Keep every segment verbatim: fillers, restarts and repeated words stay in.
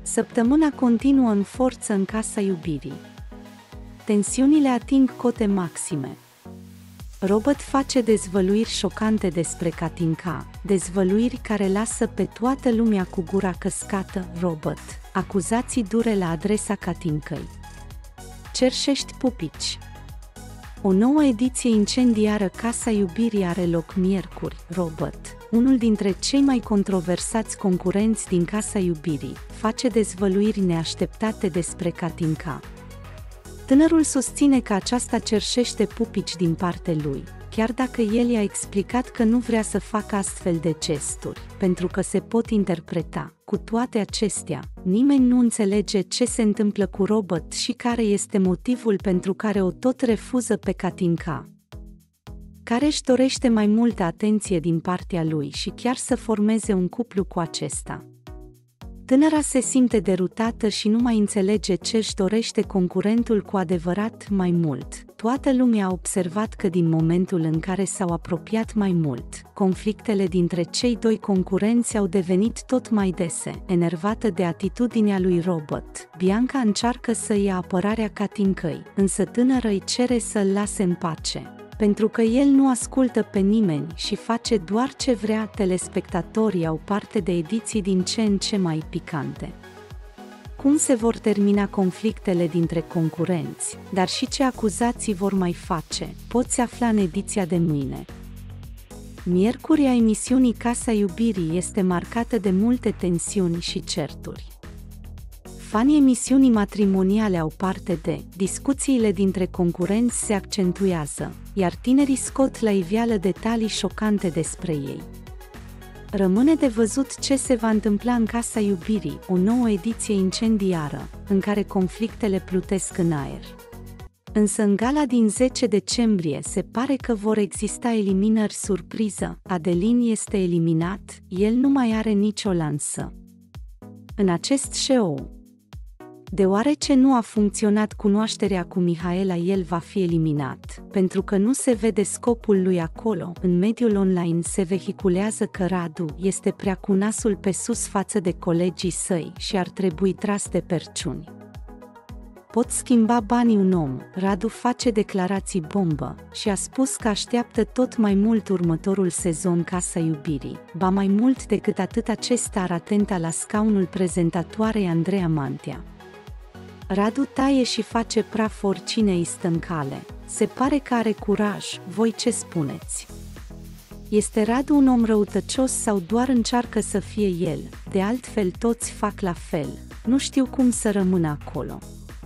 Săptămâna continuă în forță în Casa Iubirii. Tensiunile ating cote maxime. Robert face dezvăluiri șocante despre Katinka, dezvăluiri care lasă pe toată lumea cu gura căscată. Robert, acuzații dure la adresa Katinkei. Cerșești pupici. O nouă ediție incendiară Casa Iubirii are loc miercuri. Robert, unul dintre cei mai controversați concurenți din Casa Iubirii, face dezvăluiri neașteptate despre Katinka. Tânărul susține că aceasta cerșește pupici din partea lui, chiar dacă el i-a explicat că nu vrea să facă astfel de gesturi, pentru că se pot interpreta. Cu toate acestea, nimeni nu înțelege ce se întâmplă cu Robert și care este motivul pentru care o tot refuză pe Katinka, care își dorește mai multă atenție din partea lui și chiar să formeze un cuplu cu acesta. Tânăra se simte derutată și nu mai înțelege ce își dorește concurentul cu adevărat mai mult. Toată lumea a observat că din momentul în care s-au apropiat mai mult, conflictele dintre cei doi concurenți au devenit tot mai dese. Enervată de atitudinea lui Robert, Bianca încearcă să ia apărarea Katinkei, însă tânăra îi cere să-l lase în pace, pentru că el nu ascultă pe nimeni și face doar ce vrea. Telespectatorii au parte de ediții din ce în ce mai picante. Cum se vor termina conflictele dintre concurenți, dar și ce acuzații vor mai face, poți afla în ediția de mâine. Miercurea emisiunii Casa Iubirii este marcată de multe tensiuni și certuri. Fanii emisiunii matrimoniale au parte de discuțiile dintre concurenți se accentuează, iar tinerii scot la iveală detalii șocante despre ei. Rămâne de văzut ce se va întâmpla în Casa Iubirii, o nouă ediție incendiară, în care conflictele plutesc în aer. Însă în gala din zece decembrie se pare că vor exista eliminări surpriză. Adelin este eliminat, el nu mai are nicio lansă în acest show. Deoarece nu a funcționat cunoașterea cu Mihaela, el va fi eliminat, pentru că nu se vede scopul lui acolo. În mediul online se vehiculează că Radu este prea cu nasul pe sus față de colegii săi și ar trebui tras de perciuni. Pot schimba banii un om. Radu face declarații bombă și a spus că așteaptă tot mai mult următorul sezon Casa Iubirii. Ba mai mult decât atât, acesta ar atenta la scaunul prezentatoarei Andreea Mantea. Radu taie și face praf oricine îi stă în cale. Se pare că are curaj. Voi ce spuneți? Este Radu un om răutăcios sau doar încearcă să fie el? De altfel toți fac la fel. Nu știu cum să rămână acolo.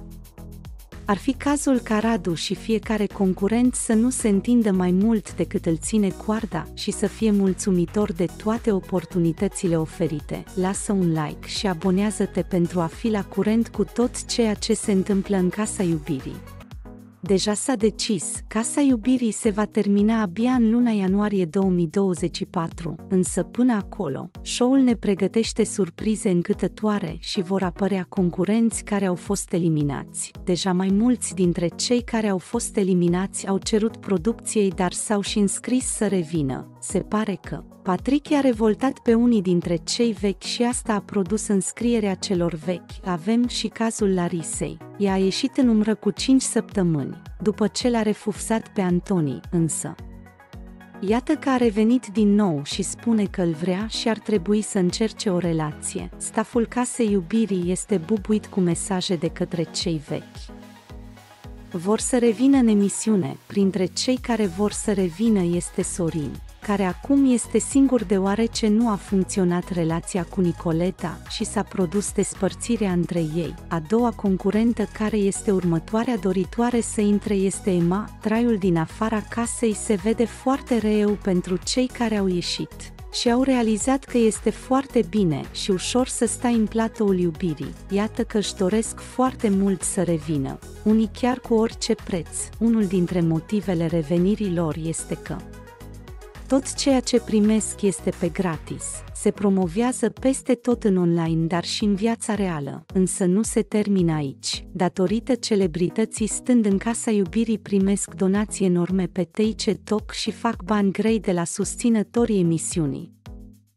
Ar fi cazul ca Radu și fiecare concurent să nu se întindă mai mult decât îl ține coarda și să fie mulțumitor de toate oportunitățile oferite. Lasă un like și abonează-te pentru a fi la curent cu tot ceea ce se întâmplă în Casa Iubirii. Deja s-a decis, Casa Iubirii se va termina abia în luna ianuarie două mii douăzeci și patru, însă până acolo, show-ul ne pregătește surprize încântătoare și vor apărea concurenți care au fost eliminați. Deja mai mulți dintre cei care au fost eliminați au cerut producției, dar s-au și înscris să revină. Se pare că Patrick i-a revoltat pe unii dintre cei vechi și asta a produs înscrierea celor vechi. Avem și cazul Larisei. Ea a ieșit în umbră cu cinci săptămâni, după ce l-a refuzat pe Antoni, însă iată că a revenit din nou și spune că îl vrea și ar trebui să încerce o relație. Staful Casei Iubirii este bubuit cu mesaje de către cei vechi. Vor să revină în emisiune. Printre cei care vor să revină este Sorin, care acum este singur deoarece nu a funcționat relația cu Nicoleta și s-a produs despărțirea între ei. A doua concurentă care este următoarea doritoare să intre este Emma. Traiul din afara casei se vede foarte rău pentru cei care au ieșit și au realizat că este foarte bine și ușor să stai în platoul iubirii. Iată că își doresc foarte mult să revină, unii chiar cu orice preț. Unul dintre motivele revenirii lor este că tot ceea ce primesc este pe gratis. Se promovează peste tot în online, dar și în viața reală. Însă nu se termină aici. Datorită celebrității stând în Casa Iubirii, primesc donații enorme pe TikTok și fac bani grei de la susținătorii emisiunii.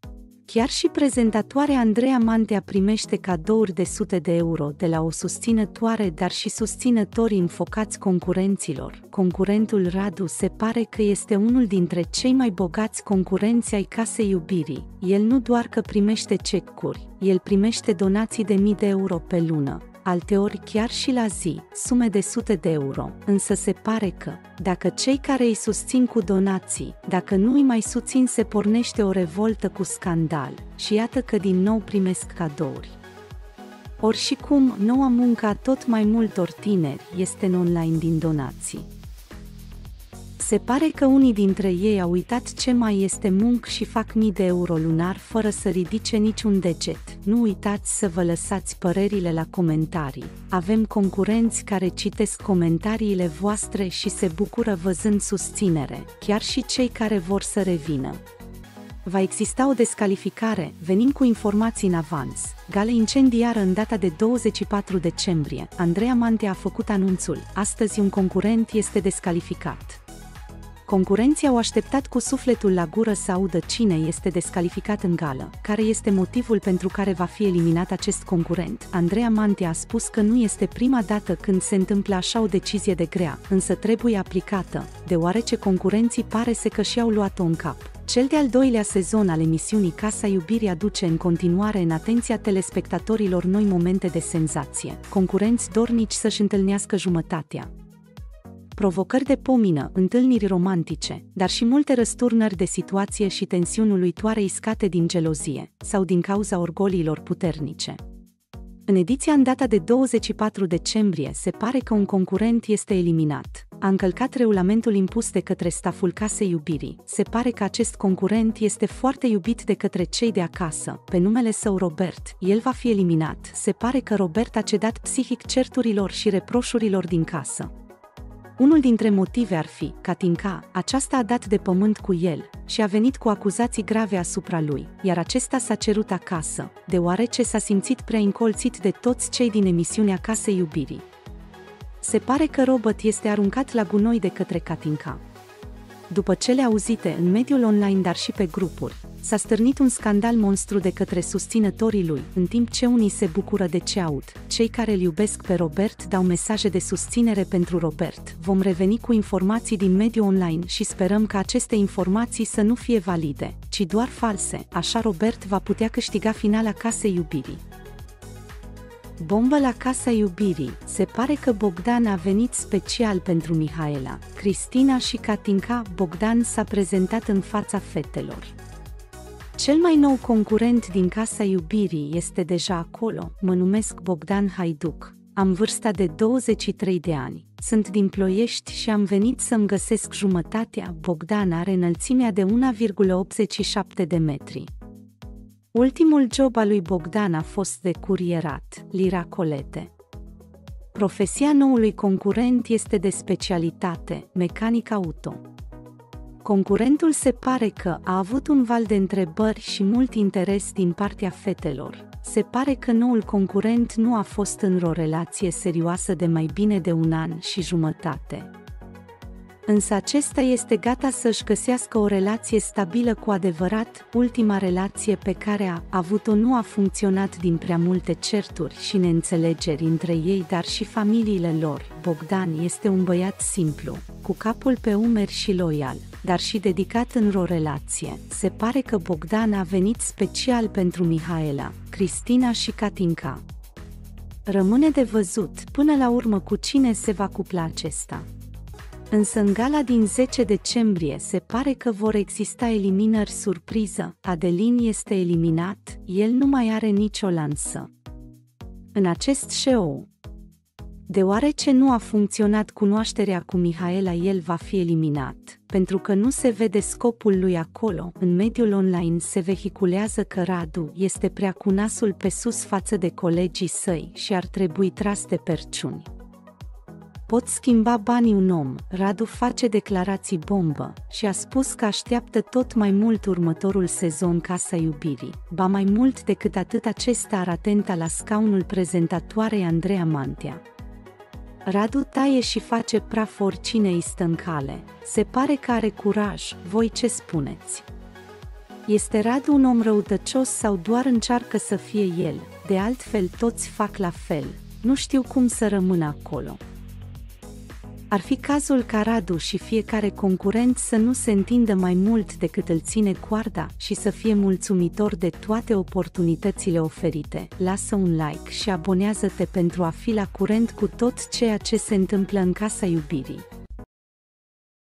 Chiar și prezentatoarea Andreea Mantea primește cadouri de sute de euro de la o susținătoare, dar și susținători înfocați concurenților. Concurentul Radu se pare că este unul dintre cei mai bogați concurenți ai Casei Iubirii. El nu doar că primește cecuri, el primește donații de mii de euro pe lună, alteori chiar și la zi, sume de sute de euro, însă se pare că, dacă cei care îi susțin cu donații, dacă nu îi mai susțin, se pornește o revoltă cu scandal și iată că din nou primesc cadouri. Ori și cum, noua muncă a tot mai multor tineri este în online din donații. Se pare că unii dintre ei au uitat ce mai este muncă și fac mii de euro lunar fără să ridice niciun deget. Nu uitați să vă lăsați părerile la comentarii. Avem concurenți care citesc comentariile voastre și se bucură văzând susținere, chiar și cei care vor să revină. Va exista o descalificare, venim cu informații în avans. Gale incendiară în data de douăzeci și patru decembrie. Andreea Mantea a făcut anunțul. Astăzi un concurent este descalificat. Concurenții au așteptat cu sufletul la gură să audă cine este descalificat în gală, care este motivul pentru care va fi eliminat acest concurent. Andreea Mantea a spus că nu este prima dată când se întâmplă așa o decizie de grea, însă trebuie aplicată, deoarece concurenții pare să că și-au luat-o în cap. Cel de-al doilea sezon al emisiunii Casa Iubirii aduce în continuare în atenția telespectatorilor noi momente de senzație, concurenți dornici să-și întâlnească jumătatea, provocări de pomină, întâlniri romantice, dar și multe răsturnări de situație și tensiuni uluitoare iscate din gelozie sau din cauza orgoliilor puternice. În ediția în data de douăzeci și patru decembrie se pare că un concurent este eliminat. A încălcat regulamentul impus de către staful Casei Iubirii. Se pare că acest concurent este foarte iubit de către cei de acasă, pe numele său Robert. El va fi eliminat. Se pare că Robert a cedat psihic certurilor și reproșurilor din casă. Unul dintre motive ar fi Katinka, aceasta a dat de pământ cu el și a venit cu acuzații grave asupra lui, iar acesta s-a cerut acasă, deoarece s-a simțit prea încolțit de toți cei din emisiunea Casei Iubirii. Se pare că Robert este aruncat la gunoi de către Katinka. După cele auzite în mediul online, dar și pe grupuri, s-a stârnit un scandal monstru de către susținătorii lui, în timp ce unii se bucură de ce aud. Cei care îl iubesc pe Robert dau mesaje de susținere pentru Robert. Vom reveni cu informații din mediul online și sperăm că aceste informații să nu fie valide, ci doar false, așa Robert va putea câștiga finala Casei Iubirii. Bombă la Casa Iubirii. Se pare că Bogdan a venit special pentru Mihaela, Cristina și Katinka. Bogdan s-a prezentat în fața fetelor. Cel mai nou concurent din Casa Iubirii este deja acolo. Mă numesc Bogdan Haiduc. Am vârsta de douăzeci și trei de ani. Sunt din Ploiești și am venit să-mi găsesc jumătatea. Bogdan are înălțimea de unu virgulă optzeci și șapte de metri. Ultimul job al lui Bogdan a fost de curierat, Lira Colete. Profesia noului concurent este de specialitate, mecanic auto. Concurentul se pare că a avut un val de întrebări și mult interes din partea fetelor. Se pare că noul concurent nu a fost într-o relație serioasă de mai bine de un an și jumătate. Însă acesta este gata să-și găsească o relație stabilă cu adevărat. Ultima relație pe care a avut-o nu a funcționat din prea multe certuri și neînțelegeri între ei, dar și familiile lor. Bogdan este un băiat simplu, cu capul pe umeri și loial, dar și dedicat într-o relație. Se pare că Bogdan a venit special pentru Mihaela, Cristina și Katinka. Rămâne de văzut până la urmă cu cine se va cupla acesta. Însă în gala din zece decembrie se pare că vor exista eliminări surpriză. Adelin este eliminat, el nu mai are nicio lansă în acest show. Deoarece nu a funcționat cunoașterea cu Mihaela, el va fi eliminat, pentru că nu se vede scopul lui acolo. În mediul online se vehiculează că Radu este prea cu nasul pe sus față de colegii săi și ar trebui tras de perciuni. Pot schimba banii un om. Radu face declarații bombă și a spus că așteaptă tot mai mult următorul sezon Casa Iubirii. Ba mai mult decât atât, acesta ar atenta la scaunul prezentatoarei Andreea Mantea. Radu taie și face praf oricine îi stă în cale. Se pare că are curaj. Voi ce spuneți? Este Radu un om răutăcios sau doar încearcă să fie el? De altfel toți fac la fel, nu știu cum să rămână acolo. Ar fi cazul ca Radu și fiecare concurent să nu se întindă mai mult decât îl ține coarda și să fie mulțumitor de toate oportunitățile oferite. Lasă un like și abonează-te pentru a fi la curent cu tot ceea ce se întâmplă în Casa Iubirii.